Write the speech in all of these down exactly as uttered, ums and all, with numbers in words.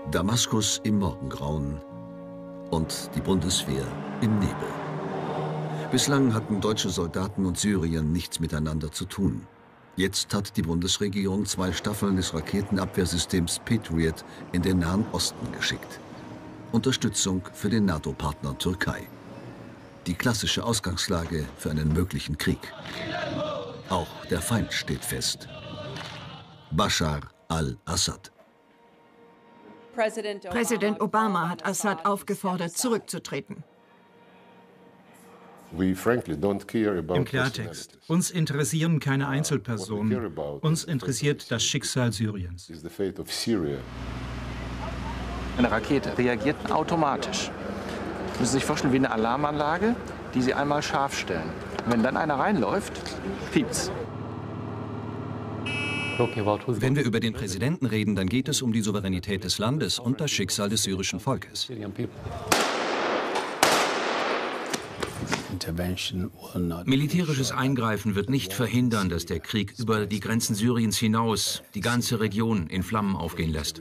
Damaskus im Morgengrauen und die Bundeswehr im Nebel. Bislang hatten deutsche Soldaten und Syrien nichts miteinander zu tun. Jetzt hat die Bundesregierung zwei Staffeln des Raketenabwehrsystems Patriot in den Nahen Osten geschickt. Unterstützung für den NATO-Partner Türkei. Die klassische Ausgangslage für einen möglichen Krieg. Auch der Feind steht fest. Bashar al-Assad. Präsident Obama hat Assad aufgefordert, zurückzutreten. Im Klartext, uns interessieren keine Einzelpersonen, uns interessiert das Schicksal Syriens. Eine Rakete reagiert automatisch. Sie müssen sich vorstellen wie eine Alarmanlage, die Sie einmal scharf stellen. Und wenn dann einer reinläuft, piept's. Wenn wir über den Präsidenten reden, dann geht es um die Souveränität des Landes und das Schicksal des syrischen Volkes. Militärisches Eingreifen wird nicht verhindern, dass der Krieg über die Grenzen Syriens hinaus die ganze Region in Flammen aufgehen lässt.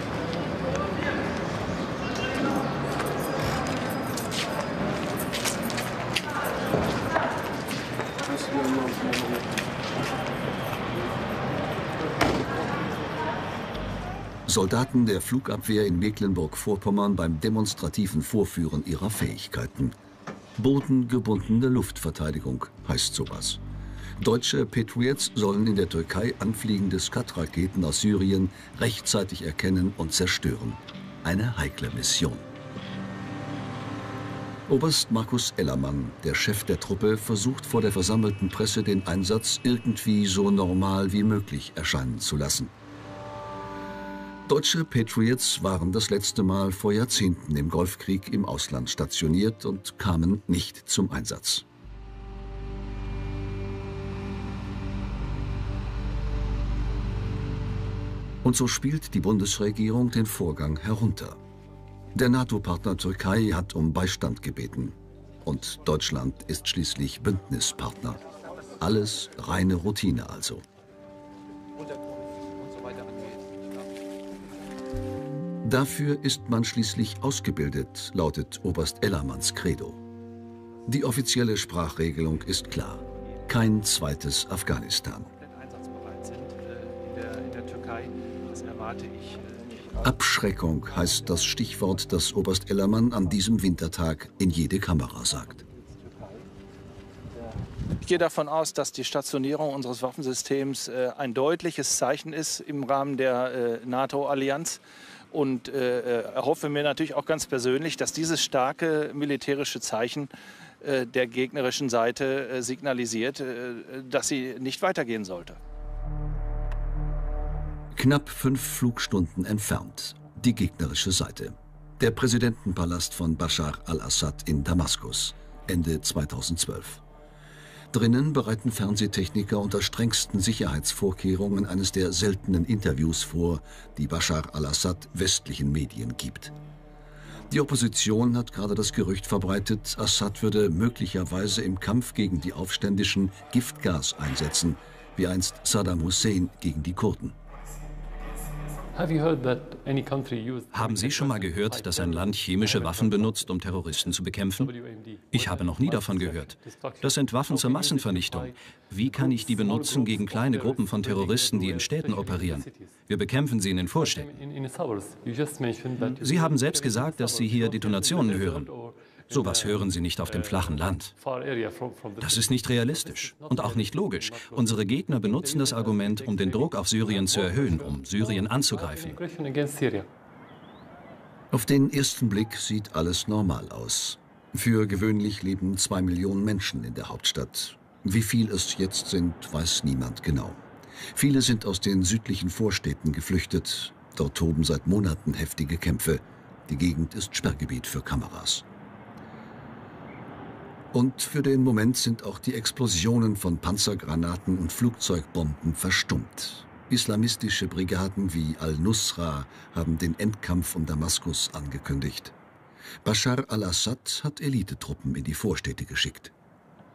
Soldaten der Flugabwehr in Mecklenburg-Vorpommern beim demonstrativen Vorführen ihrer Fähigkeiten. Bodengebundene Luftverteidigung heißt sowas. Deutsche Patriots sollen in der Türkei anfliegende Scud-Raketen aus Syrien rechtzeitig erkennen und zerstören. Eine heikle Mission. Oberst Markus Ellermann, der Chef der Truppe, versucht vor der versammelten Presse den Einsatz irgendwie so normal wie möglich erscheinen zu lassen. Deutsche Patriots waren das letzte Mal vor Jahrzehnten im Golfkrieg im Ausland stationiert und kamen nicht zum Einsatz. Und so spielt die Bundesregierung den Vorgang herunter. Der NATO-Partner Türkei hat um Beistand gebeten. Und Deutschland ist schließlich Bündnispartner. Alles reine Routine also. Dafür ist man schließlich ausgebildet, lautet Oberst Ellermanns Credo. Die offizielle Sprachregelung ist klar. Kein zweites Afghanistan. Abschreckung heißt das Stichwort, das Oberst Ellermann an diesem Wintertag in jede Kamera sagt. Ich gehe davon aus, dass die Stationierung unseres Waffensystems äh, ein deutliches Zeichen ist im Rahmen der äh, NATO-Allianz. Und äh, erhoffe mir natürlich auch ganz persönlich, dass dieses starke militärische Zeichen äh, der gegnerischen Seite äh, signalisiert, äh, dass sie nicht weitergehen sollte. Knapp fünf Flugstunden entfernt, die gegnerische Seite. Der Präsidentenpalast von Bashar al-Assad in Damaskus, Ende zweitausendzwölf. Drinnen bereiten Fernsehtechniker unter strengsten Sicherheitsvorkehrungen eines der seltenen Interviews vor, die Bashar al-Assad westlichen Medien gibt. Die Opposition hat gerade das Gerücht verbreitet, Assad würde möglicherweise im Kampf gegen die Aufständischen Giftgas einsetzen, wie einst Saddam Hussein gegen die Kurden. Haben Sie schon mal gehört, dass ein Land chemische Waffen benutzt, um Terroristen zu bekämpfen? Ich habe noch nie davon gehört. Das sind Waffen zur Massenvernichtung. Wie kann ich die benutzen gegen kleine Gruppen von Terroristen, die in Städten operieren? Wir bekämpfen sie in den Vorstädten. Sie haben selbst gesagt, dass Sie hier Detonationen hören. Sowas hören Sie nicht auf dem flachen Land. Das ist nicht realistisch und auch nicht logisch. Unsere Gegner benutzen das Argument, um den Druck auf Syrien zu erhöhen, um Syrien anzugreifen. Auf den ersten Blick sieht alles normal aus. Für gewöhnlich leben zwei Millionen Menschen in der Hauptstadt. Wie viel es jetzt sind, weiß niemand genau. Viele sind aus den südlichen Vorstädten geflüchtet. Dort toben seit Monaten heftige Kämpfe. Die Gegend ist Sperrgebiet für Kameras. Und für den Moment sind auch die Explosionen von Panzergranaten und Flugzeugbomben verstummt. Islamistische Brigaden wie Al-Nusra haben den Endkampf um Damaskus angekündigt. Bashar al-Assad hat Elitetruppen in die Vorstädte geschickt.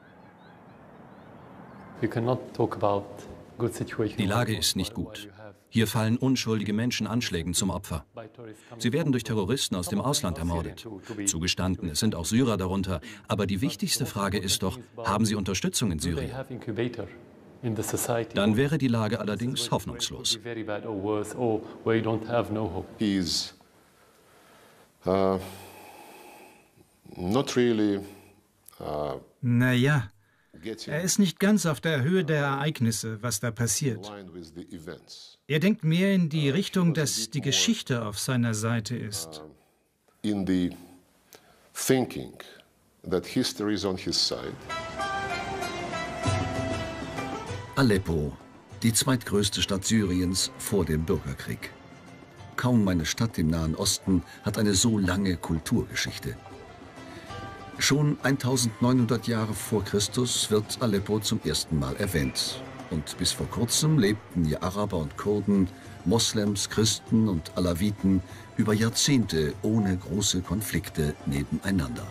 Die Lage ist nicht gut. Hier fallen unschuldige Menschen Anschlägen zum Opfer. Sie werden durch Terroristen aus dem Ausland ermordet. Zugestanden, es sind auch Syrer darunter. Aber die wichtigste Frage ist doch, haben sie Unterstützung in Syrien? Dann wäre die Lage allerdings hoffnungslos. Uh, not really, uh, naja, er ist nicht ganz auf der Höhe der Ereignisse, was da passiert. Er denkt mehr in die Richtung, dass die Geschichte auf seiner Seite ist. In the thinking that history is on his side. Aleppo, die zweitgrößte Stadt Syriens vor dem Bürgerkrieg. Kaum eine Stadt im Nahen Osten hat eine so lange Kulturgeschichte. Schon eintausendneunhundert Jahre vor Christus wird Aleppo zum ersten Mal erwähnt. Und bis vor kurzem lebten hier Araber und Kurden, Moslems, Christen und Alawiten über Jahrzehnte ohne große Konflikte nebeneinander.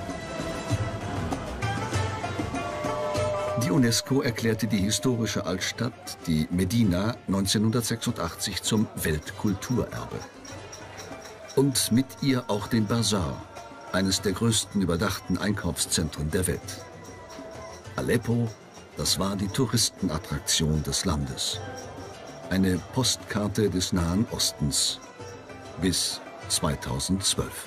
Die UNESCO erklärte die historische Altstadt, die Medina, neunzehnhundertsechsundachtzig zum Weltkulturerbe. Und mit ihr auch den Basar, eines der größten überdachten Einkaufszentren der Welt. Aleppo, das war die Touristenattraktion des Landes. Eine Postkarte des Nahen Ostens. Bis zweitausendzwölf.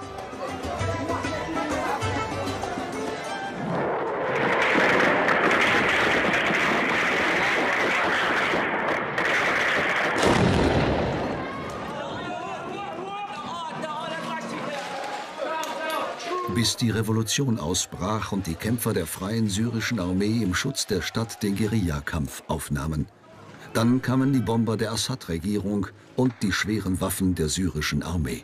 Bis die Revolution ausbrach und die Kämpfer der Freien Syrischen Armee im Schutz der Stadt den Guerillakampf aufnahmen. Dann kamen die Bomber der Assad-Regierung und die schweren Waffen der syrischen Armee.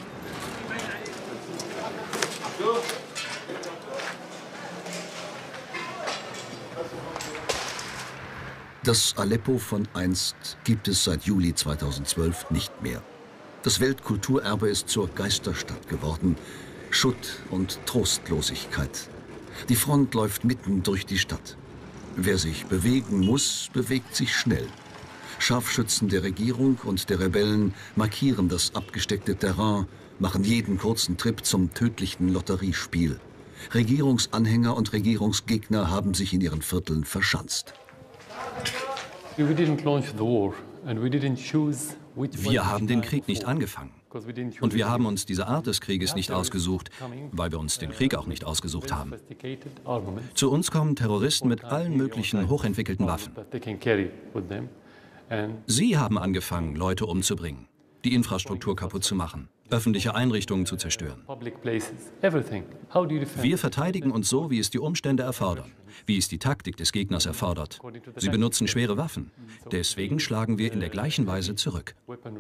Das Aleppo von einst gibt es seit Juli zweitausendzwölf nicht mehr. Das Weltkulturerbe ist zur Geisterstadt geworden. Schutt und Trostlosigkeit. Die Front läuft mitten durch die Stadt. Wer sich bewegen muss, bewegt sich schnell. Scharfschützen der Regierung und der Rebellen markieren das abgesteckte Terrain, machen jeden kurzen Trip zum tödlichen Lotteriespiel. Regierungsanhänger und Regierungsgegner haben sich in ihren Vierteln verschanzt. Wir haben den Krieg nicht angefangen. Und wir haben uns diese Art des Krieges nicht ausgesucht, weil wir uns den Krieg auch nicht ausgesucht haben. Zu uns kommen Terroristen mit allen möglichen hochentwickelten Waffen. Sie haben angefangen, Leute umzubringen, die Infrastruktur kaputt zu machen, öffentliche Einrichtungen zu zerstören. Wir verteidigen uns so, wie es die Umstände erfordern, wie es die Taktik des Gegners erfordert. Sie benutzen schwere Waffen. Deswegen schlagen wir in der gleichen Weise zurück.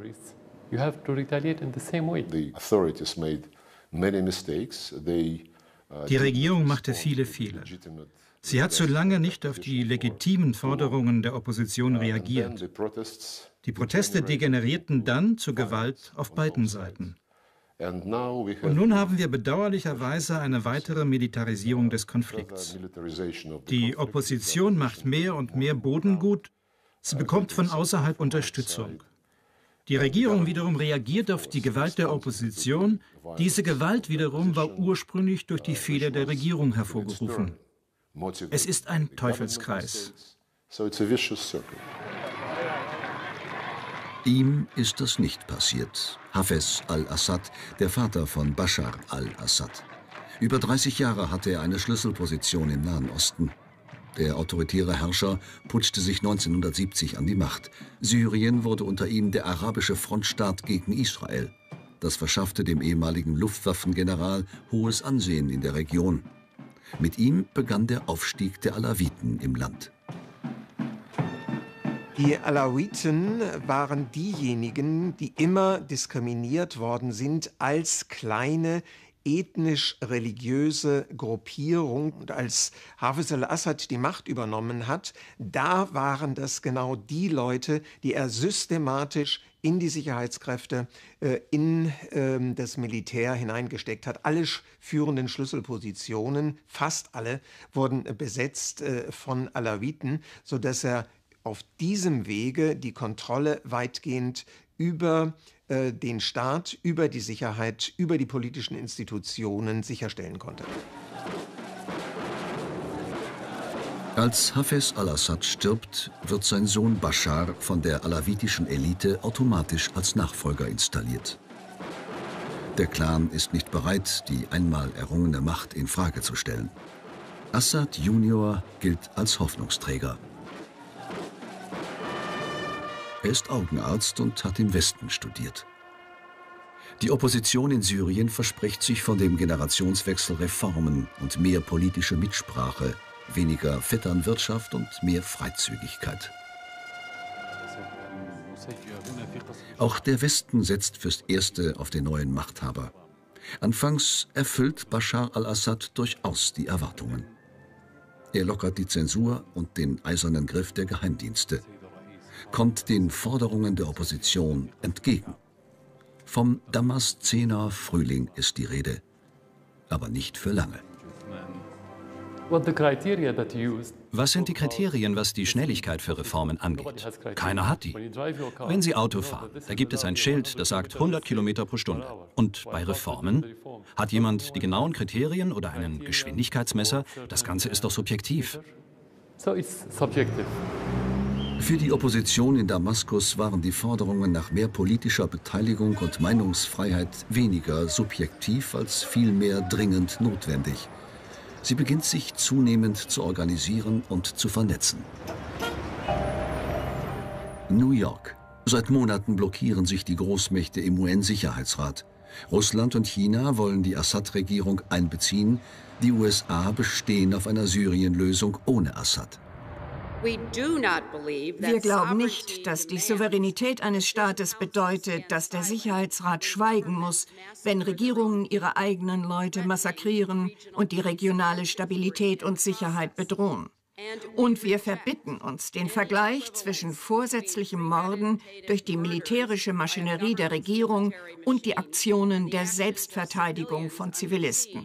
Die Regierung machte viele Fehler. Sie hat zu lange nicht auf die legitimen Forderungen der Opposition reagiert. Die Proteste degenerierten dann zu Gewalt auf beiden Seiten. Und nun haben wir bedauerlicherweise eine weitere Militarisierung des Konflikts. Die Opposition macht mehr und mehr Bodengut. Sie bekommt von außerhalb Unterstützung. Die Regierung wiederum reagiert auf die Gewalt der Opposition. Diese Gewalt wiederum war ursprünglich durch die Fehler der Regierung hervorgerufen. Es ist ein Teufelskreis. Ihm ist das nicht passiert. Hafez al-Assad, der Vater von Bashar al-Assad. Über dreißig Jahre hatte er eine Schlüsselposition im Nahen Osten. Der autoritäre Herrscher putschte sich neunzehnhundertsiebzig an die Macht. Syrien wurde unter ihm der arabische Frontstaat gegen Israel. Das verschaffte dem ehemaligen Luftwaffengeneral hohes Ansehen in der Region. Mit ihm begann der Aufstieg der Alawiten im Land. Die Alawiten waren diejenigen, die immer diskriminiert worden sind als kleine ethnisch-religiöse Gruppierung. Und als Hafez al-Assad die Macht übernommen hat, da waren das genau die Leute, die er systematisch in die Sicherheitskräfte, äh, in äh, das Militär hineingesteckt hat. Alle führenden Schlüsselpositionen, fast alle, wurden besetzt äh, von Alawiten, sodass er auf diesem Wege die Kontrolle weitgehend über äh, den Staat, über die Sicherheit, über die politischen Institutionen sicherstellen konnte. Als Hafez al-Assad stirbt, wird sein Sohn Bashar von der alawitischen Elite automatisch als Nachfolger installiert. Der Clan ist nicht bereit, die einmal errungene Macht in Frage zu stellen. Assad Junior gilt als Hoffnungsträger. Er ist Augenarzt und hat im Westen studiert. Die Opposition in Syrien verspricht sich von dem Generationswechsel Reformen und mehr politische Mitsprache, weniger Vetternwirtschaft und mehr Freizügigkeit. Auch der Westen setzt fürs Erste auf den neuen Machthaber. Anfangs erfüllt Bashar al-Assad durchaus die Erwartungen. Er lockert die Zensur und den eisernen Griff der Geheimdienste, kommt den Forderungen der Opposition entgegen. Vom Damaszener Frühling ist die Rede, aber nicht für lange. Was sind die Kriterien, was die Schnelligkeit für Reformen angeht? Keiner hat die. Wenn Sie Auto fahren, da gibt es ein Schild, das sagt hundert Kilometer pro Stunde. Und bei Reformen? Hat jemand die genauen Kriterien oder einen Geschwindigkeitsmesser? Das Ganze ist doch subjektiv. Für die Opposition in Damaskus waren die Forderungen nach mehr politischer Beteiligung und Meinungsfreiheit weniger subjektiv als vielmehr dringend notwendig. Sie beginnt sich zunehmend zu organisieren und zu vernetzen. New York. Seit Monaten blockieren sich die Großmächte im U N-Sicherheitsrat. Russland und China wollen die Assad-Regierung einbeziehen. Die U S A bestehen auf einer Syrien-Lösung ohne Assad. Wir glauben nicht, dass die Souveränität eines Staates bedeutet, dass der Sicherheitsrat schweigen muss, wenn Regierungen ihre eigenen Leute massakrieren und die regionale Stabilität und Sicherheit bedrohen. Und wir verbitten uns den Vergleich zwischen vorsätzlichem Morden durch die militärische Maschinerie der Regierung und die Aktionen der Selbstverteidigung von Zivilisten.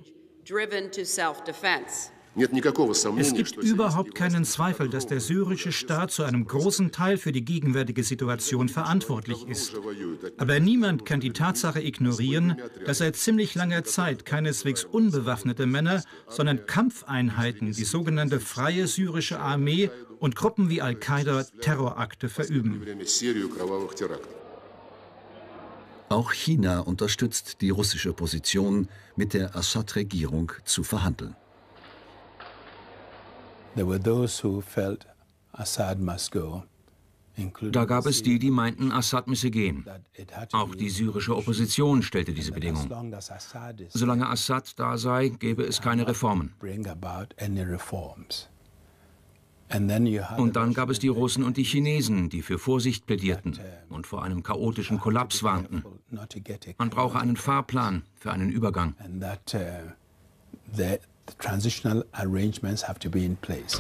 Es gibt überhaupt keinen Zweifel, dass der syrische Staat zu einem großen Teil für die gegenwärtige Situation verantwortlich ist. Aber niemand kann die Tatsache ignorieren, dass seit ziemlich langer Zeit keineswegs unbewaffnete Männer, sondern Kampfeinheiten, die sogenannte Freie Syrische Armee und Gruppen wie Al-Qaida Terrorakte verüben. Auch China unterstützt die russische Position, mit der Assad-Regierung zu verhandeln. Da gab es die, die meinten, Assad müsse gehen. Auch die syrische Opposition stellte diese Bedingung. Solange Assad da sei, gäbe es keine Reformen. Und dann gab es die Russen und die Chinesen, die für Vorsicht plädierten und vor einem chaotischen Kollaps warnten. Man brauche einen Fahrplan für einen Übergang. The transitional arrangements have to be in place.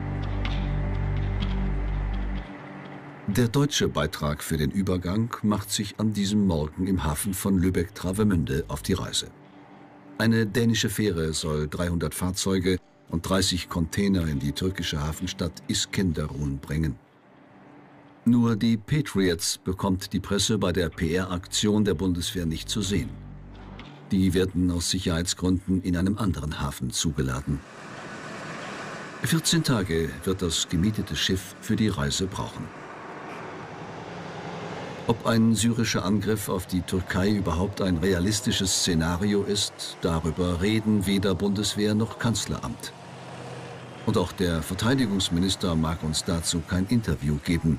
Der deutsche Beitrag für den Übergang macht sich an diesem Morgen im Hafen von Lübeck-Travemünde auf die Reise. Eine dänische Fähre soll dreihundert Fahrzeuge und dreißig Container in die türkische Hafenstadt Iskenderun bringen. Nur die Patriots bekommt die Presse bei der P R-Aktion der Bundeswehr nicht zu sehen. Die werden aus Sicherheitsgründen in einem anderen Hafen zugeladen. vierzehn Tage wird das gemietete Schiff für die Reise brauchen. Ob ein syrischer Angriff auf die Türkei überhaupt ein realistisches Szenario ist, darüber reden weder Bundeswehr noch Kanzleramt. Und auch der Verteidigungsminister mag uns dazu kein Interview geben.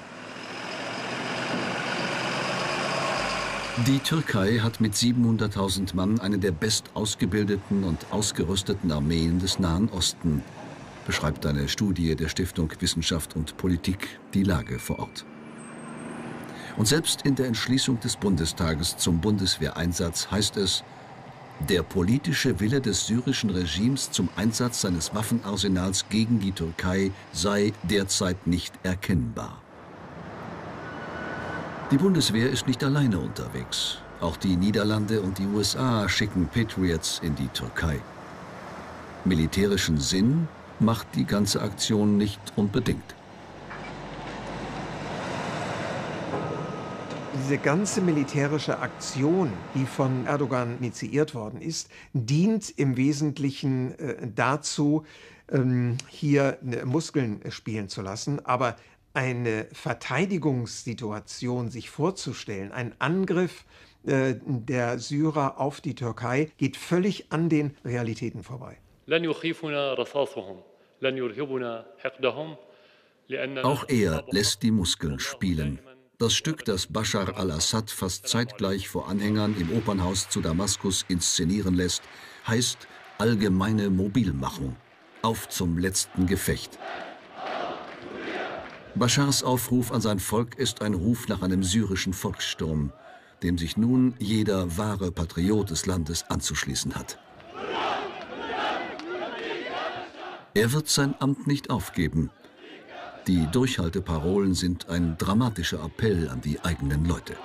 Die Türkei hat mit siebenhunderttausend Mann eine der bestausgebildeten und ausgerüsteten Armeen des Nahen Osten, beschreibt eine Studie der Stiftung Wissenschaft und Politik die Lage vor Ort. Und selbst in der Entschließung des Bundestages zum Bundeswehreinsatz heißt es, der politische Wille des syrischen Regimes zum Einsatz seines Waffenarsenals gegen die Türkei sei derzeit nicht erkennbar. Die Bundeswehr ist nicht alleine unterwegs. Auch die Niederlande und die U S A schicken Patriots in die Türkei. Militärischen Sinn macht die ganze Aktion nicht unbedingt. Diese ganze militärische Aktion, die von Erdogan initiiert worden ist, dient im Wesentlichen äh, dazu, ähm, hier äh, Muskeln äh, spielen zu lassen. Aber eine Verteidigungssituation sich vorzustellen, ein Angriff äh, der Syrer auf die Türkei, geht völlig an den Realitäten vorbei. Auch er lässt die Muskeln spielen. Das Stück, das Bashar al-Assad fast zeitgleich vor Anhängern im Opernhaus zu Damaskus inszenieren lässt, heißt allgemeine Mobilmachung. Auf zum letzten Gefecht. Bashars Aufruf an sein Volk ist ein Ruf nach einem syrischen Volkssturm, dem sich nun jeder wahre Patriot des Landes anzuschließen hat. Er wird sein Amt nicht aufgeben. Die Durchhalteparolen sind ein dramatischer Appell an die eigenen Leute.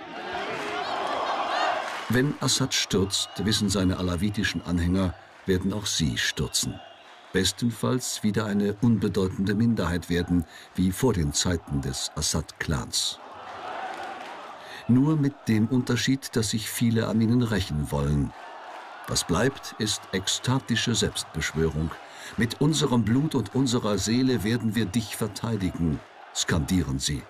Wenn Assad stürzt, wissen seine alawitischen Anhänger, werden auch sie stürzen. Bestenfalls wieder eine unbedeutende Minderheit werden, wie vor den Zeiten des Assad-Clans. Nur mit dem Unterschied, dass sich viele an ihnen rächen wollen. Was bleibt, ist ekstatische Selbstbeschwörung. Mit unserem Blut und unserer Seele werden wir dich verteidigen, skandieren sie.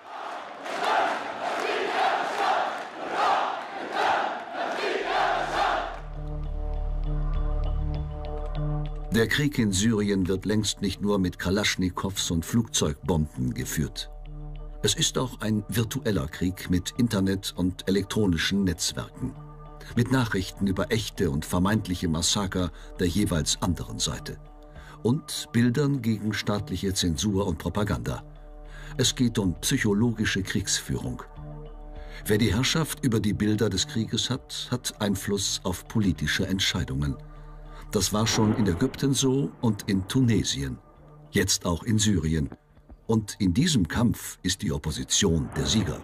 Der Krieg in Syrien wird längst nicht nur mit Kalaschnikows und Flugzeugbomben geführt. Es ist auch ein virtueller Krieg mit Internet und elektronischen Netzwerken. Mit Nachrichten über echte und vermeintliche Massaker der jeweils anderen Seite. Und Bildern gegen staatliche Zensur und Propaganda. Es geht um psychologische Kriegsführung. Wer die Herrschaft über die Bilder des Krieges hat, hat Einfluss auf politische Entscheidungen. Das war schon in Ägypten so und in Tunesien. Jetzt auch in Syrien. Und in diesem Kampf ist die Opposition der Sieger.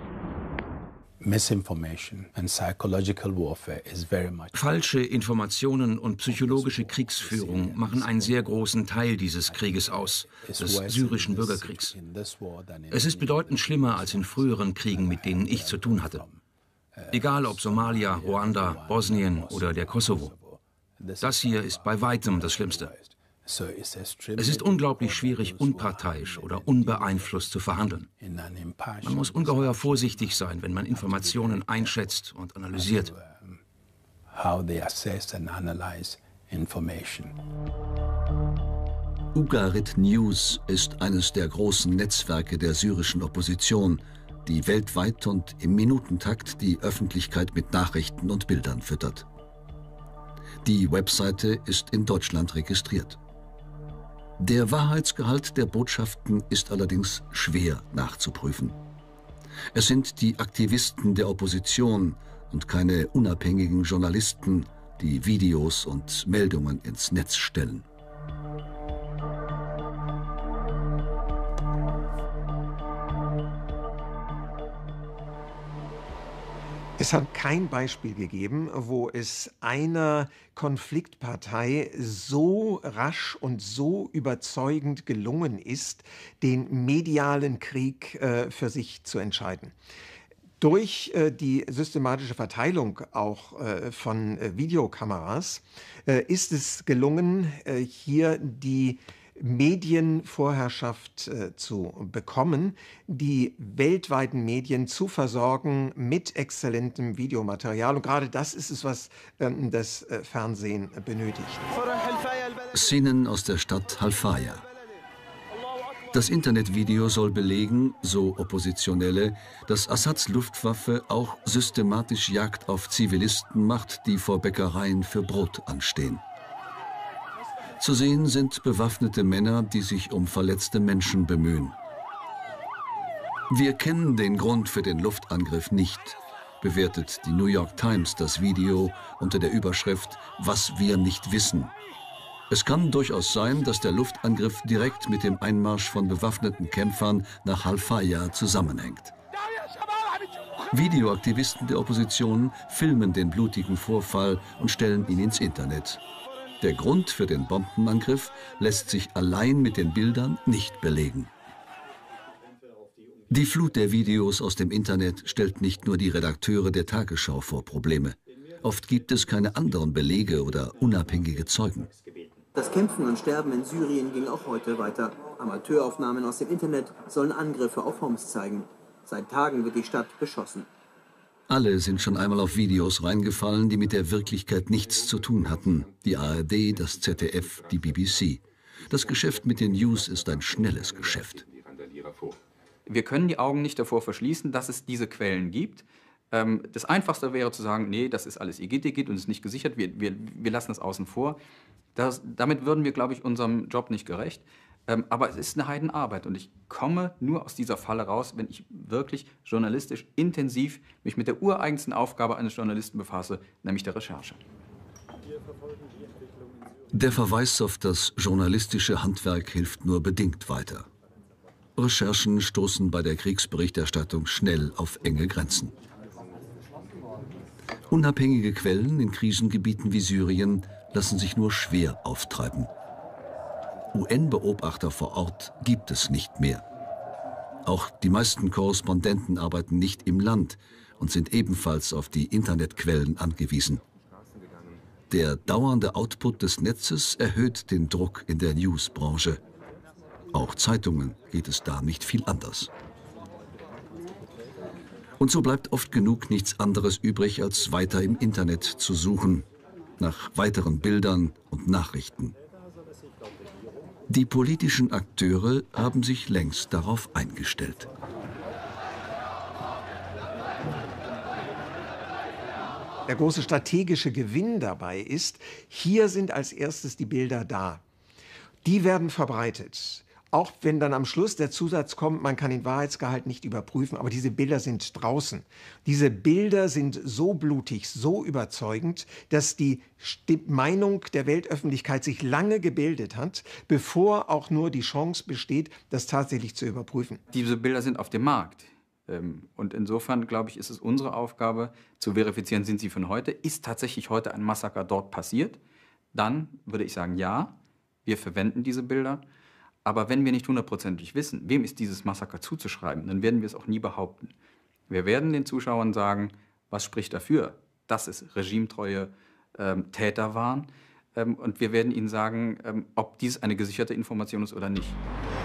Falsche Informationen und psychologische Kriegsführung machen einen sehr großen Teil dieses Krieges aus, des syrischen Bürgerkriegs. Es ist bedeutend schlimmer als in früheren Kriegen, mit denen ich zu tun hatte. Egal ob Somalia, Ruanda, Bosnien oder der Kosovo. Das hier ist bei weitem das Schlimmste. Es ist unglaublich schwierig, unparteiisch oder unbeeinflusst zu verhandeln. Man muss ungeheuer vorsichtig sein, wenn man Informationen einschätzt und analysiert. Ugarit News ist eines der großen Netzwerke der syrischen Opposition, die weltweit und im Minutentakt die Öffentlichkeit mit Nachrichten und Bildern füttert. Die Webseite ist in Deutschland registriert. Der Wahrheitsgehalt der Botschaften ist allerdings schwer nachzuprüfen. Es sind die Aktivisten der Opposition und keine unabhängigen Journalisten, die Videos und Meldungen ins Netz stellen. Es hat kein Beispiel gegeben, wo es einer Konfliktpartei so rasch und so überzeugend gelungen ist, den medialen Krieg äh, für sich zu entscheiden. Durch äh, die systematische Verteilung auch äh, von äh, Videokameras äh, ist es gelungen, äh, hier die Medienvorherrschaft äh, zu bekommen, die weltweiten Medien zu versorgen mit exzellentem Videomaterial. Und gerade das ist es, was ähm, das äh, Fernsehen äh, benötigt. Szenen aus der Stadt Halfaya. Das Internetvideo soll belegen, so Oppositionelle, dass Assads Luftwaffe auch systematisch Jagd auf Zivilisten macht, die vor Bäckereien für Brot anstehen. Zu sehen sind bewaffnete Männer, die sich um verletzte Menschen bemühen. Wir kennen den Grund für den Luftangriff nicht, bewertet die New York Times das Video unter der Überschrift »Was wir nicht wissen«. Es kann durchaus sein, dass der Luftangriff direkt mit dem Einmarsch von bewaffneten Kämpfern nach Halfaya zusammenhängt. Videoaktivisten der Opposition filmen den blutigen Vorfall und stellen ihn ins Internet. Der Grund für den Bombenangriff lässt sich allein mit den Bildern nicht belegen. Die Flut der Videos aus dem Internet stellt nicht nur die Redakteure der Tagesschau vor Probleme. Oft gibt es keine anderen Belege oder unabhängige Zeugen. Das Kämpfen und Sterben in Syrien ging auch heute weiter. Amateuraufnahmen aus dem Internet sollen Angriffe auf Homs zeigen. Seit Tagen wird die Stadt beschossen. Alle sind schon einmal auf Videos reingefallen, die mit der Wirklichkeit nichts zu tun hatten. Die A R D, das Z D F, die B B C. Das Geschäft mit den News ist ein schnelles Geschäft. Wir können die Augen nicht davor verschließen, dass es diese Quellen gibt. Das Einfachste wäre zu sagen, nee, das ist alles Igitt-Igitt und ist nicht gesichert, wir, wir, wir lassen das außen vor. Das, damit würden wir, glaube ich, unserem Job nicht gerecht. Ähm, aber es ist eine Heidenarbeit und ich komme nur aus dieser Falle raus, wenn ich wirklich journalistisch intensiv mich mit der ureigensten Aufgabe eines Journalisten befasse, nämlich der Recherche. Der Verweis auf das journalistische Handwerk hilft nur bedingt weiter. Recherchen stoßen bei der Kriegsberichterstattung schnell auf enge Grenzen. Unabhängige Quellen in Krisengebieten wie Syrien lassen sich nur schwer auftreiben. U N-Beobachter vor Ort gibt es nicht mehr. Auch die meisten Korrespondenten arbeiten nicht im Land und sind ebenfalls auf die Internetquellen angewiesen. Der dauernde Output des Netzes erhöht den Druck in der Newsbranche. Auch Zeitungen geht es da nicht viel anders. Und so bleibt oft genug nichts anderes übrig, als weiter im Internet zu suchen, nach weiteren Bildern und Nachrichten. Die politischen Akteure haben sich längst darauf eingestellt. Der große strategische Gewinn dabei ist, hier sind als erstes die Bilder da. Die werden verbreitet. Auch wenn dann am Schluss der Zusatz kommt, man kann den Wahrheitsgehalt nicht überprüfen, aber diese Bilder sind draußen. Diese Bilder sind so blutig, so überzeugend, dass die Meinung der Weltöffentlichkeit sich lange gebildet hat, bevor auch nur die Chance besteht, das tatsächlich zu überprüfen. Diese Bilder sind auf dem Markt. Und insofern, glaube ich, ist es unsere Aufgabe, zu verifizieren, sind sie von heute. Ist tatsächlich heute ein Massaker dort passiert? Dann würde ich sagen, ja, wir verwenden diese Bilder. Aber wenn wir nicht hundertprozentig wissen, wem ist dieses Massaker zuzuschreiben, dann werden wir es auch nie behaupten. Wir werden den Zuschauern sagen, was spricht dafür, dass es regimetreue ähm, Täter waren. Ähm, und wir werden ihnen sagen, ähm, ob dies eine gesicherte Information ist oder nicht.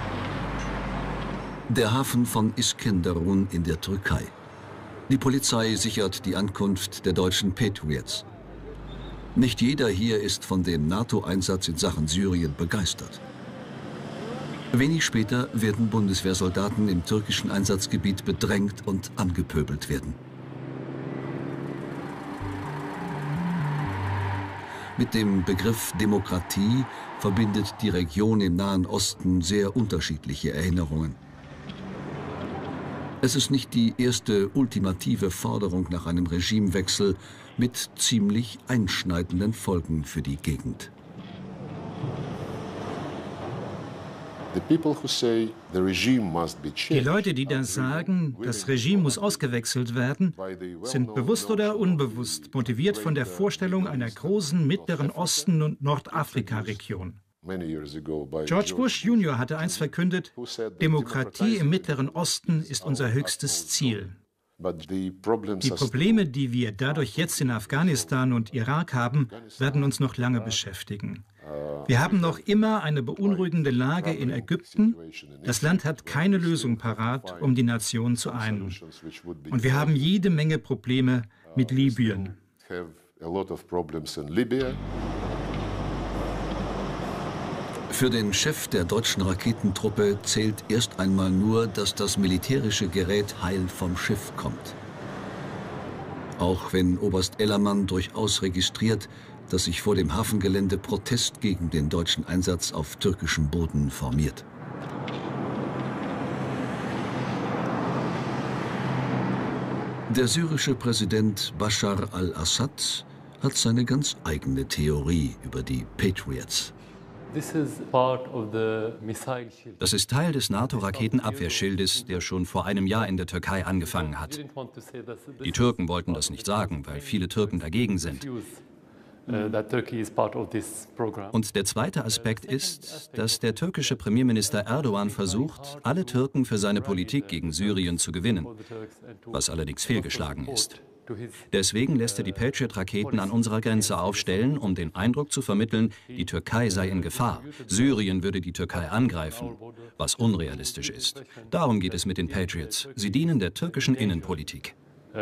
Der Hafen von Iskenderun in der Türkei. Die Polizei sichert die Ankunft der deutschen Patriots. Nicht jeder hier ist von dem NATO-Einsatz in Sachen Syrien begeistert. Wenig später werden Bundeswehrsoldaten im türkischen Einsatzgebiet bedrängt und angepöbelt werden. Mit dem Begriff Demokratie verbindet die Region im Nahen Osten sehr unterschiedliche Erinnerungen. Es ist nicht die erste ultimative Forderung nach einem Regimewechsel mit ziemlich einschneidenden Folgen für die Gegend. Die Leute, die das sagen, das Regime muss ausgewechselt werden, sind bewusst oder unbewusst motiviert von der Vorstellung einer großen Mittleren Osten- und Nordafrika-Region. George Bush Junior hatte einst verkündet, Demokratie im Mittleren Osten ist unser höchstes Ziel. Die Probleme, die wir dadurch jetzt in Afghanistan und Irak haben, werden uns noch lange beschäftigen. Wir haben noch immer eine beunruhigende Lage in Ägypten. Das Land hat keine Lösung parat, um die Nation zu einen. Und wir haben jede Menge Probleme mit Libyen. Für den Chef der deutschen Raketentruppe zählt erst einmal nur, dass das militärische Gerät heil vom Schiff kommt. Auch wenn Oberst Ellermann durchaus registriert, dass sich vor dem Hafengelände Protest gegen den deutschen Einsatz auf türkischem Boden formiert. Der syrische Präsident Bashar al-Assad hat seine ganz eigene Theorie über die Patriots. Das ist Teil des NATO-Raketenabwehrschildes, der schon vor einem Jahr in der Türkei angefangen hat. Die Türken wollten das nicht sagen, weil viele Türken dagegen sind. Und der zweite Aspekt ist, dass der türkische Premierminister Erdogan versucht, alle Türken für seine Politik gegen Syrien zu gewinnen, was allerdings fehlgeschlagen ist. Deswegen lässt er die Patriot-Raketen an unserer Grenze aufstellen, um den Eindruck zu vermitteln, die Türkei sei in Gefahr. Syrien würde die Türkei angreifen, was unrealistisch ist. Darum geht es mit den Patriots. Sie dienen der türkischen Innenpolitik.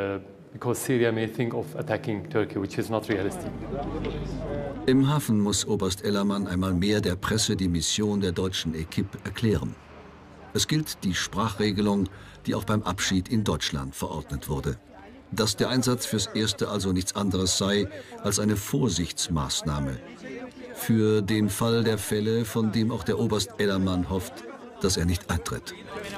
Im Hafen muss Oberst Ellermann einmal mehr der Presse die Mission der deutschen Equipe erklären. Es gilt die Sprachregelung, die auch beim Abschied in Deutschland verordnet wurde. Dass der Einsatz fürs Erste also nichts anderes sei als eine Vorsichtsmaßnahme. Für den Fall der Fälle, von dem auch der Oberst Ellermann hofft, dass er nicht eintritt.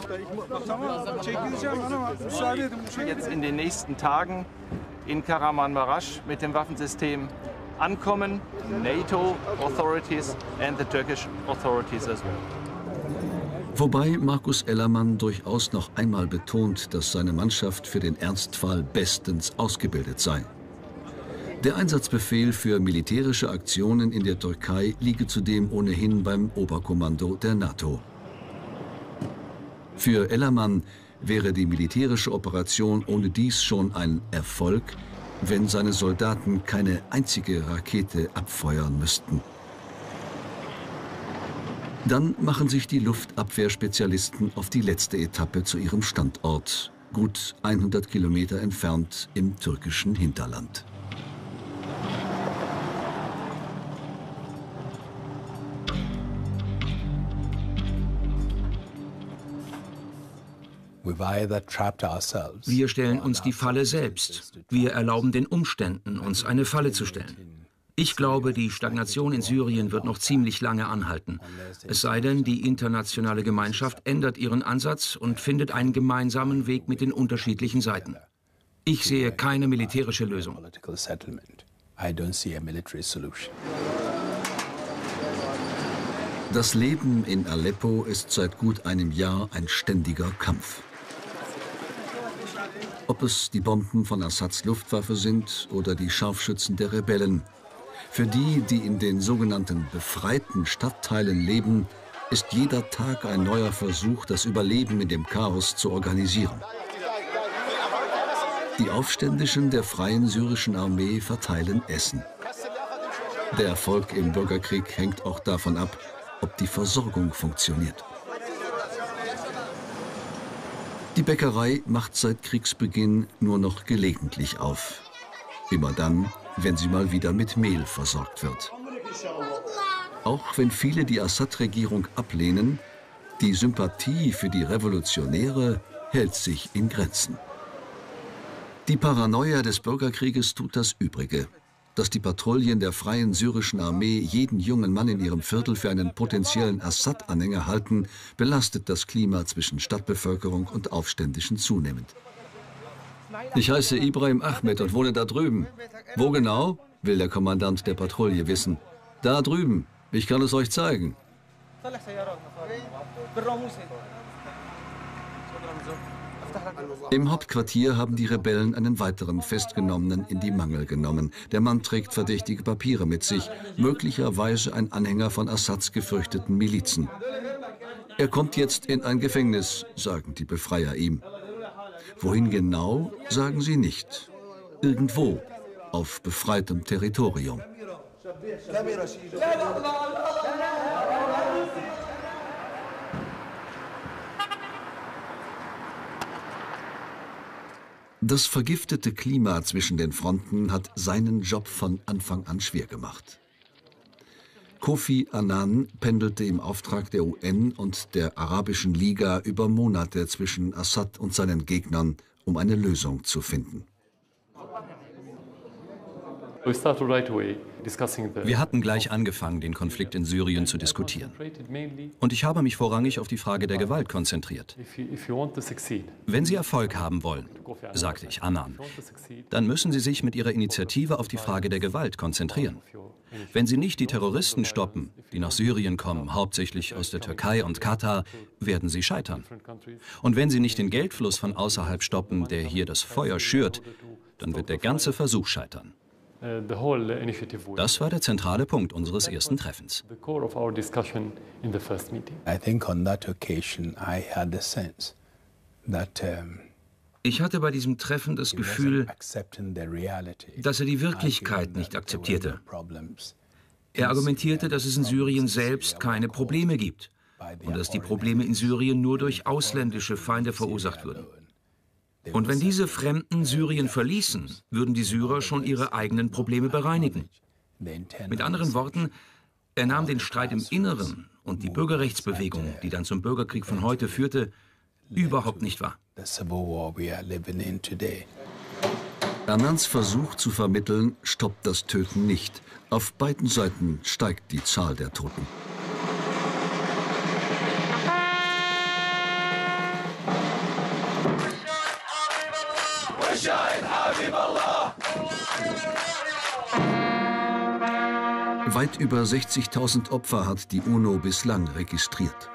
Jetzt in den nächsten Tagen in Kahramanmaraş mit dem Waffensystem ankommen. NATO authorities and the Turkish authorities as well. Wobei Markus Ellermann durchaus noch einmal betont, dass seine Mannschaft für den Ernstfall bestens ausgebildet sei. Der Einsatzbefehl für militärische Aktionen in der Türkei liege zudem ohnehin beim Oberkommando der NATO. Für Ellermann wäre die militärische Operation ohne dies schon ein Erfolg, wenn seine Soldaten keine einzige Rakete abfeuern müssten. Dann machen sich die Luftabwehrspezialisten auf die letzte Etappe zu ihrem Standort, gut hundert Kilometer entfernt im türkischen Hinterland. Wir stellen uns die Falle selbst. Wir erlauben den Umständen, uns eine Falle zu stellen. Ich glaube, die Stagnation in Syrien wird noch ziemlich lange anhalten. Es sei denn, die internationale Gemeinschaft ändert ihren Ansatz und findet einen gemeinsamen Weg mit den unterschiedlichen Seiten. Ich sehe keine militärische Lösung. Das Leben in Aleppo ist seit gut einem Jahr ein ständiger Kampf. Ob es die Bomben von Assads Luftwaffe sind oder die Scharfschützen der Rebellen. Für die, die in den sogenannten befreiten Stadtteilen leben, ist jeder Tag ein neuer Versuch, das Überleben in dem Chaos zu organisieren. Die Aufständischen der Freien Syrischen Armee verteilen Essen. Der Erfolg im Bürgerkrieg hängt auch davon ab, ob die Versorgung funktioniert. Die Bäckerei macht seit Kriegsbeginn nur noch gelegentlich auf. Immer dann, wenn sie mal wieder mit Mehl versorgt wird. Auch wenn viele die Assad-Regierung ablehnen, die Sympathie für die Revolutionäre hält sich in Grenzen. Die Paranoia des Bürgerkrieges tut das Übrige. Dass die Patrouillen der Freien Syrischen Armee jeden jungen Mann in ihrem Viertel für einen potenziellen Assad-Anhänger halten, belastet das Klima zwischen Stadtbevölkerung und Aufständischen zunehmend. Ich heiße Ibrahim Ahmed und wohne da drüben. Wo genau, will der Kommandant der Patrouille wissen. Da drüben. Ich kann es euch zeigen. Im Hauptquartier haben die Rebellen einen weiteren Festgenommenen in die Mangel genommen. Der Mann trägt verdächtige Papiere mit sich, möglicherweise ein Anhänger von Assads gefürchteten Milizen. Er kommt jetzt in ein Gefängnis, sagen die Befreier ihm. Wohin genau, sagen sie nicht. Irgendwo, auf befreitem Territorium. Das vergiftete Klima zwischen den Fronten hat seinen Job von Anfang an schwer gemacht. Kofi Annan pendelte im Auftrag der U N und der Arabischen Liga über Monate zwischen Assad und seinen Gegnern, um eine Lösung zu finden. Wir hatten gleich angefangen, den Konflikt in Syrien zu diskutieren. Und ich habe mich vorrangig auf die Frage der Gewalt konzentriert. Wenn Sie Erfolg haben wollen, sagte ich Annan, dann müssen Sie sich mit Ihrer Initiative auf die Frage der Gewalt konzentrieren. Wenn Sie nicht die Terroristen stoppen, die nach Syrien kommen, hauptsächlich aus der Türkei und Katar, werden Sie scheitern. Und wenn Sie nicht den Geldfluss von außerhalb stoppen, der hier das Feuer schürt, dann wird der ganze Versuch scheitern. Das war der zentrale Punkt unseres ersten Treffens. Ich hatte bei diesem Treffen das Gefühl, dass er die Wirklichkeit nicht akzeptierte. Er argumentierte, dass es in Syrien selbst keine Probleme gibt und dass die Probleme in Syrien nur durch ausländische Feinde verursacht würden. Und wenn diese Fremden Syrien verließen, würden die Syrer schon ihre eigenen Probleme bereinigen. Mit anderen Worten, er nahm den Streit im Inneren und die Bürgerrechtsbewegung, die dann zum Bürgerkrieg von heute führte, überhaupt nicht wahr. Annans Versuch zu vermitteln, stoppt das Töten nicht. Auf beiden Seiten steigt die Zahl der Toten. Weit über sechzigtausend Opfer hat die UNO bislang registriert.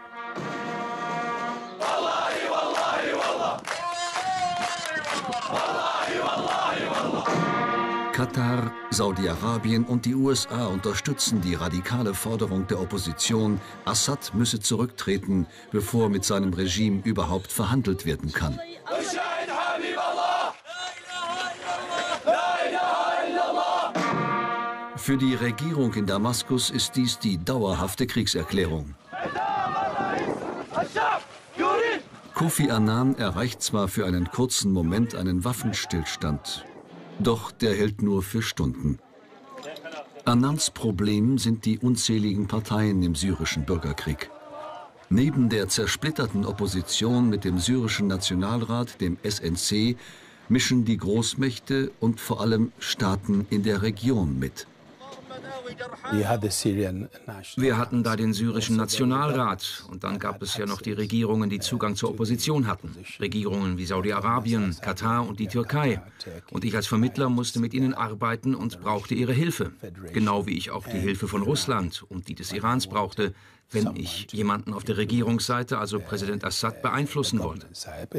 Katar, Saudi-Arabien und die U S A unterstützen die radikale Forderung der Opposition, Assad müsse zurücktreten, bevor mit seinem Regime überhaupt verhandelt werden kann. Für die Regierung in Damaskus ist dies die dauerhafte Kriegserklärung. Kofi Annan erreicht zwar für einen kurzen Moment einen Waffenstillstand, doch der hält nur für Stunden. Annans Problem sind die unzähligen Parteien im syrischen Bürgerkrieg. Neben der zersplitterten Opposition mit dem syrischen Nationalrat, dem S N C, mischen die Großmächte und vor allem Staaten in der Region mit. Wir hatten da den syrischen Nationalrat und dann gab es ja noch die Regierungen, die Zugang zur Opposition hatten. Regierungen wie Saudi-Arabien, Katar und die Türkei. Und ich als Vermittler musste mit ihnen arbeiten und brauchte ihre Hilfe. Genau wie ich auch die Hilfe von Russland und die des Irans brauchte, wenn ich jemanden auf der Regierungsseite, also Präsident Assad, beeinflussen wollte.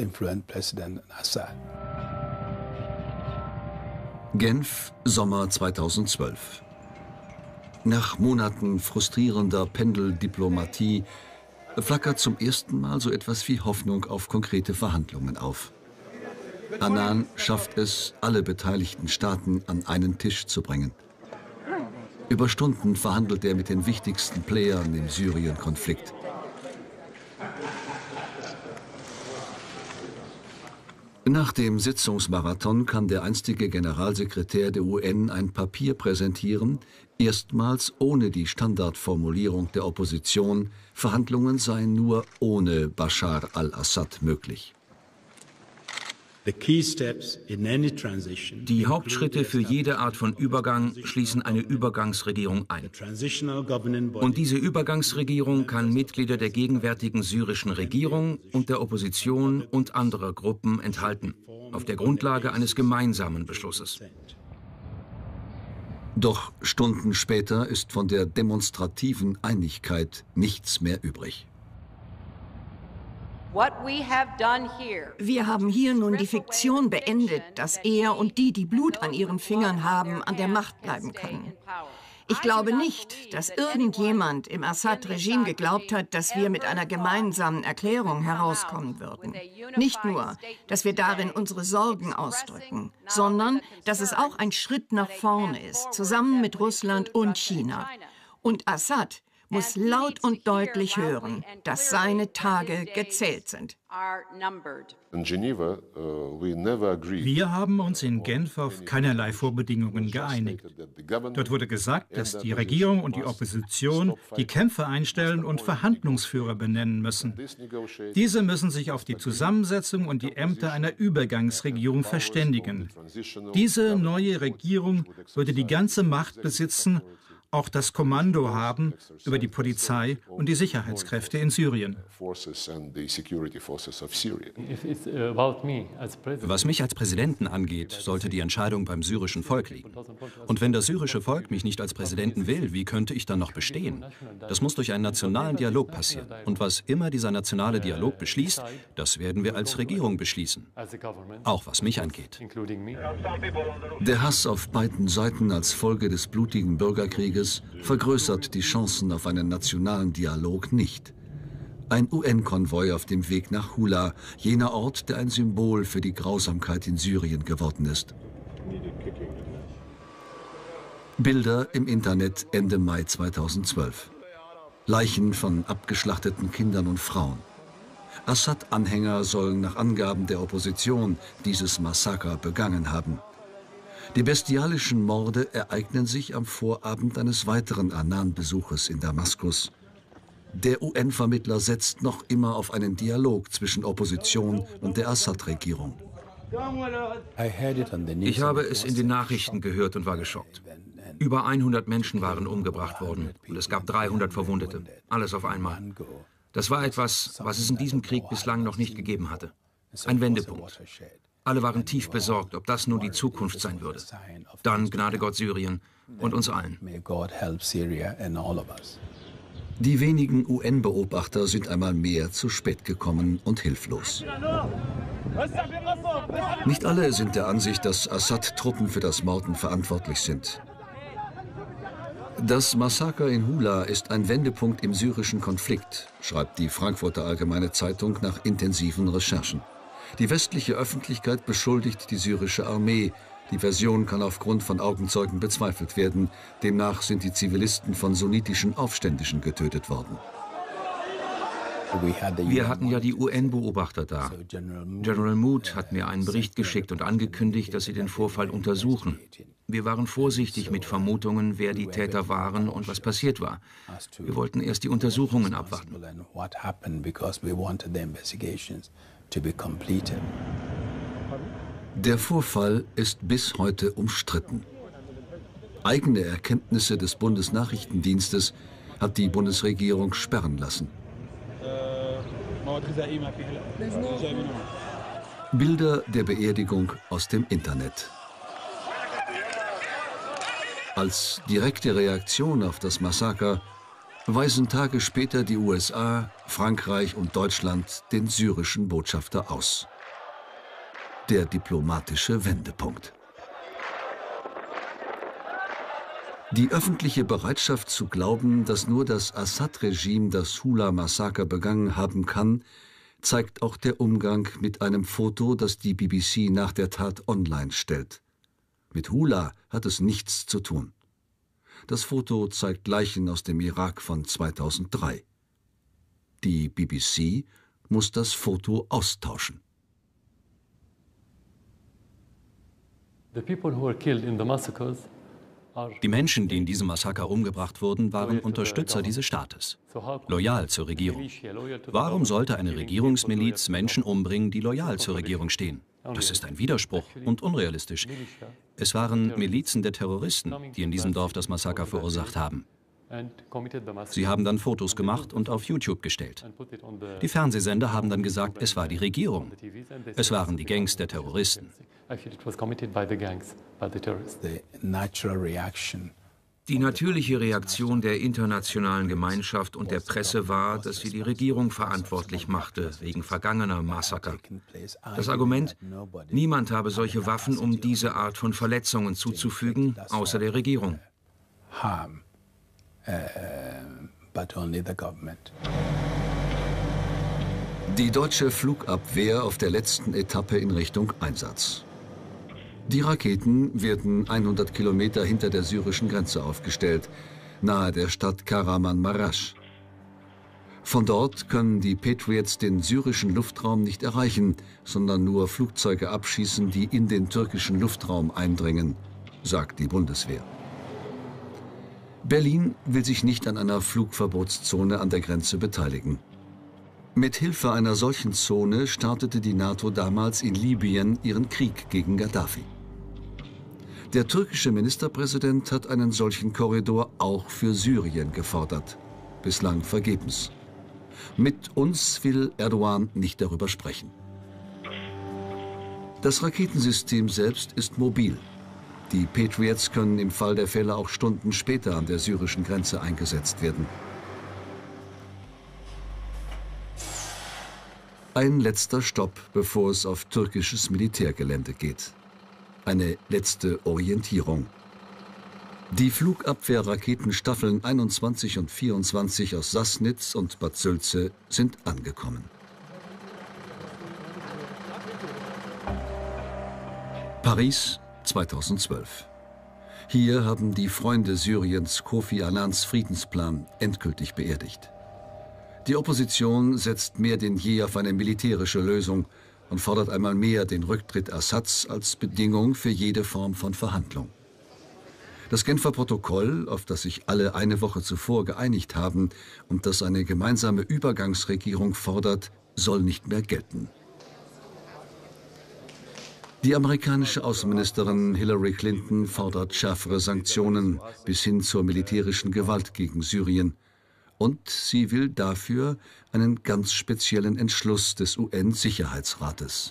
Genf, Sommer zweitausendzwölf. Nach Monaten frustrierender Pendeldiplomatie flackert zum ersten Mal so etwas wie Hoffnung auf konkrete Verhandlungen auf. Annan schafft es, alle beteiligten Staaten an einen Tisch zu bringen. Über Stunden verhandelt er mit den wichtigsten Playern im Syrien-Konflikt. Nach dem Sitzungsmarathon kann der einstige Generalsekretär der U N ein Papier präsentieren, erstmals ohne die Standardformulierung der Opposition, Verhandlungen seien nur ohne Bashar al-Assad möglich. Die Hauptschritte für jede Art von Übergang schließen eine Übergangsregierung ein. Und diese Übergangsregierung kann Mitglieder der gegenwärtigen syrischen Regierung und der Opposition und anderer Gruppen enthalten, auf der Grundlage eines gemeinsamen Beschlusses. Doch Stunden später ist von der demonstrativen Einigkeit nichts mehr übrig. Wir haben hier nun die Fiktion beendet, dass er und die, die Blut an ihren Fingern haben, an der Macht bleiben können. Ich glaube nicht, dass irgendjemand im Assad-Regime geglaubt hat, dass wir mit einer gemeinsamen Erklärung herauskommen würden. Nicht nur, dass wir darin unsere Sorgen ausdrücken, sondern dass es auch ein Schritt nach vorne ist, zusammen mit Russland und China. Und Assad muss laut und deutlich hören, dass seine Tage gezählt sind. Wir haben uns in Genf auf keinerlei Vorbedingungen geeinigt. Dort wurde gesagt, dass die Regierung und die Opposition die Kämpfe einstellen und Verhandlungsführer benennen müssen. Diese müssen sich auf die Zusammensetzung und die Ämter einer Übergangsregierung verständigen. Diese neue Regierung würde die ganze Macht besitzen auch das Kommando haben über die Polizei und die Sicherheitskräfte in Syrien. Was mich als Präsidenten angeht, sollte die Entscheidung beim syrischen Volk liegen. Und wenn das syrische Volk mich nicht als Präsidenten will, wie könnte ich dann noch bestehen? Das muss durch einen nationalen Dialog passieren. Und was immer dieser nationale Dialog beschließt, das werden wir als Regierung beschließen. Auch was mich angeht. Der Hass auf beiden Seiten als Folge des blutigen Bürgerkrieges vergrößert die Chancen auf einen nationalen Dialog nicht. Ein U N-Konvoi auf dem Weg nach Hula, jener Ort, der ein Symbol für die Grausamkeit in Syrien geworden ist. Bilder im Internet Ende Mai zweitausendzwölf. Leichen von abgeschlachteten Kindern und Frauen. Assad-Anhänger sollen nach Angaben der Opposition dieses Massaker begangen haben. Die bestialischen Morde ereignen sich am Vorabend eines weiteren Annan-Besuches in Damaskus. Der U N-Vermittler setzt noch immer auf einen Dialog zwischen Opposition und der Assad-Regierung. Ich habe es in den Nachrichten gehört und war geschockt. Über hundert Menschen waren umgebracht worden und es gab dreihundert Verwundete. Alles auf einmal. Das war etwas, was es in diesem Krieg bislang noch nicht gegeben hatte. Ein Wendepunkt. Alle waren tief besorgt, ob das nun die Zukunft sein würde. Dann gnade Gott Syrien und uns allen. Die wenigen U N-Beobachter sind einmal mehr zu spät gekommen und hilflos. Nicht alle sind der Ansicht, dass Assad-Truppen für das Morden verantwortlich sind. Das Massaker in Hula ist ein Wendepunkt im syrischen Konflikt, schreibt die Frankfurter Allgemeine Zeitung nach intensiven Recherchen. Die westliche Öffentlichkeit beschuldigt die syrische Armee. Die Version kann aufgrund von Augenzeugen bezweifelt werden. Demnach sind die Zivilisten von sunnitischen Aufständischen getötet worden. Wir hatten ja die U N-Beobachter da. General Mood hat mir einen Bericht geschickt und angekündigt, dass sie den Vorfall untersuchen. Wir waren vorsichtig mit Vermutungen, wer die Täter waren und was passiert war. Wir wollten erst die Untersuchungen abwarten. Der Vorfall ist bis heute umstritten. Eigene Erkenntnisse des Bundesnachrichtendienstes hat die Bundesregierung sperren lassen. Bilder der Beerdigung aus dem Internet. Als direkte Reaktion auf das Massaker weisen Tage später die U S A, Frankreich und Deutschland den syrischen Botschafter aus. Der diplomatische Wendepunkt. Die öffentliche Bereitschaft zu glauben, dass nur das Assad-Regime das Hula-Massaker begangen haben kann, zeigt auch der Umgang mit einem Foto, das die B B C nach der Tat online stellt. Mit Hula hat es nichts zu tun. Das Foto zeigt Leichen aus dem Irak von zweitausenddrei. Die B B C muss das Foto austauschen. Die Menschen, die in diesem Massaker umgebracht wurden, waren Unterstützer dieses Staates, loyal zur Regierung. Warum sollte eine Regierungsmiliz Menschen umbringen, die loyal zur Regierung stehen? Das ist ein Widerspruch und unrealistisch. Es waren Milizen der Terroristen, die in diesem Dorf das Massaker verursacht haben. Sie haben dann Fotos gemacht und auf YouTube gestellt. Die Fernsehsender haben dann gesagt, es war die Regierung. Es waren die Gangs der Terroristen. Die natürliche Reaktion der internationalen Gemeinschaft und der Presse war, dass sie die Regierung verantwortlich machte wegen vergangener Massaker. Das Argument, niemand habe solche Waffen, um diese Art von Verletzungen zuzufügen, außer der Regierung. Die deutsche Flugabwehr auf der letzten Etappe in Richtung Einsatz. Die Raketen werden hundert Kilometer hinter der syrischen Grenze aufgestellt, nahe der Stadt Kahramanmaraş. Von dort können die Patriots den syrischen Luftraum nicht erreichen, sondern nur Flugzeuge abschießen, die in den türkischen Luftraum eindringen, sagt die Bundeswehr. Berlin will sich nicht an einer Flugverbotszone an der Grenze beteiligen. Mit Hilfe einer solchen Zone startete die NATO damals in Libyen ihren Krieg gegen Gaddafi. Der türkische Ministerpräsident hat einen solchen Korridor auch für Syrien gefordert. Bislang vergebens. Mit uns will Erdogan nicht darüber sprechen. Das Raketensystem selbst ist mobil. Die Patriots können im Fall der Fälle auch Stunden später an der syrischen Grenze eingesetzt werden. Ein letzter Stopp, bevor es auf türkisches Militärgelände geht. Eine letzte Orientierung. Die Flugabwehrraketenstaffeln einundzwanzig und vierundzwanzig aus Sassnitz und Bad Sülze sind angekommen. Paris, zweitausendzwölf. Hier haben die Freunde Syriens Kofi Annans Friedensplan endgültig beerdigt. Die Opposition setzt mehr denn je auf eine militärische Lösung und fordert einmal mehr den Rücktritt Assads als Bedingung für jede Form von Verhandlung. Das Genfer Protokoll, auf das sich alle eine Woche zuvor geeinigt haben und das eine gemeinsame Übergangsregierung fordert, soll nicht mehr gelten. Die amerikanische Außenministerin Hillary Clinton fordert schärfere Sanktionen bis hin zur militärischen Gewalt gegen Syrien. Und sie will dafür einen ganz speziellen Entschluss des U N-Sicherheitsrates.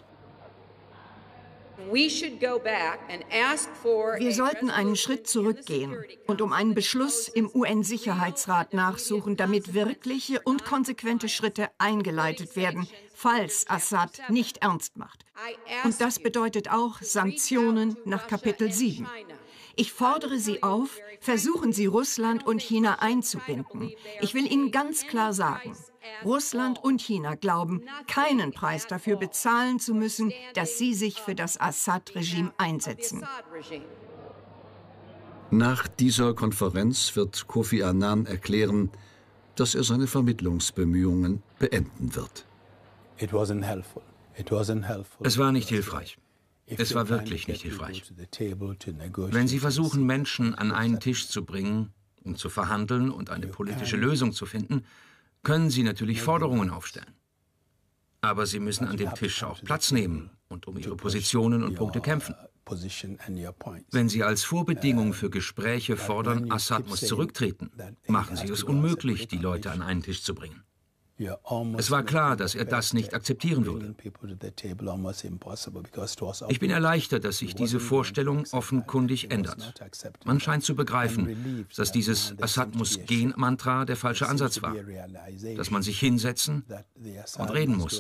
Wir sollten einen Schritt zurückgehen und um einen Beschluss im U N-Sicherheitsrat nachsuchen, damit wirkliche und konsequente Schritte eingeleitet werden, falls Assad nicht ernst macht. Und das bedeutet auch Sanktionen nach Kapitel sieben. Ich fordere Sie auf, versuchen Sie Russland und China einzubinden. Ich will Ihnen ganz klar sagen, Russland und China glauben, keinen Preis dafür bezahlen zu müssen, dass sie sich für das Assad-Regime einsetzen. Nach dieser Konferenz wird Kofi Annan erklären, dass er seine Vermittlungsbemühungen beenden wird. Es war nicht hilfreich. Es war wirklich nicht hilfreich. Wenn Sie versuchen, Menschen an einen Tisch zu bringen, um zu verhandeln und eine politische Lösung zu finden, können Sie natürlich Forderungen aufstellen. Aber Sie müssen an dem Tisch auch Platz nehmen und um Ihre Positionen und Punkte kämpfen. Wenn Sie als Vorbedingung für Gespräche fordern, Assad muss zurücktreten, machen Sie es unmöglich, die Leute an einen Tisch zu bringen. Es war klar, dass er das nicht akzeptieren würde. Ich bin erleichtert, dass sich diese Vorstellung offenkundig ändert. Man scheint zu begreifen, dass dieses Assad-muss-gehen-Mantra der falsche Ansatz war, dass man sich hinsetzen und reden muss.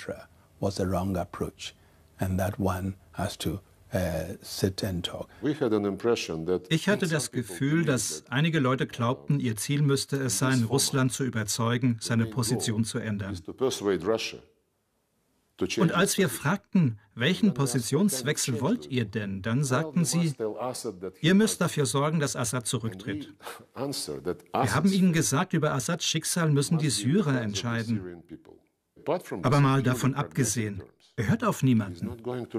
Ich hatte das Gefühl, dass einige Leute glaubten, ihr Ziel müsste es sein, Russland zu überzeugen, seine Position zu ändern. Und als wir fragten, welchen Positionswechsel wollt ihr denn, dann sagten sie, ihr müsst dafür sorgen, dass Assad zurücktritt. Wir haben ihnen gesagt, über Assads Schicksal müssen die Syrer entscheiden. Aber mal davon abgesehen, er hört auf niemanden.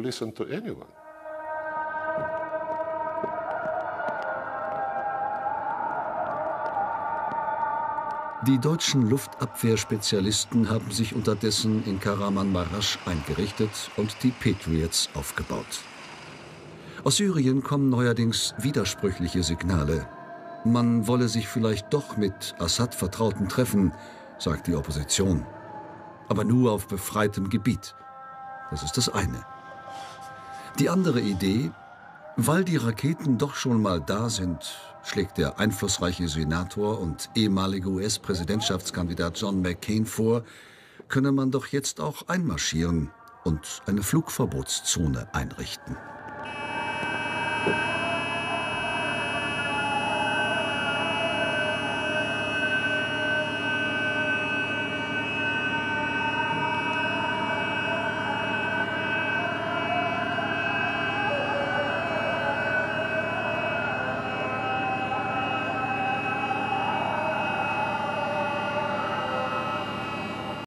Die deutschen Luftabwehrspezialisten haben sich unterdessen in Kahramanmaraş eingerichtet und die Patriots aufgebaut. Aus Syrien kommen neuerdings widersprüchliche Signale. Man wolle sich vielleicht doch mit Assad-Vertrauten treffen, sagt die Opposition. Aber nur auf befreitem Gebiet. Das ist das eine. Die andere Idee: Weil die Raketen doch schon mal da sind, schlägt der einflussreiche Senator und ehemalige U S-Präsidentschaftskandidat John McCain vor, könne man doch jetzt auch einmarschieren und eine Flugverbotszone einrichten.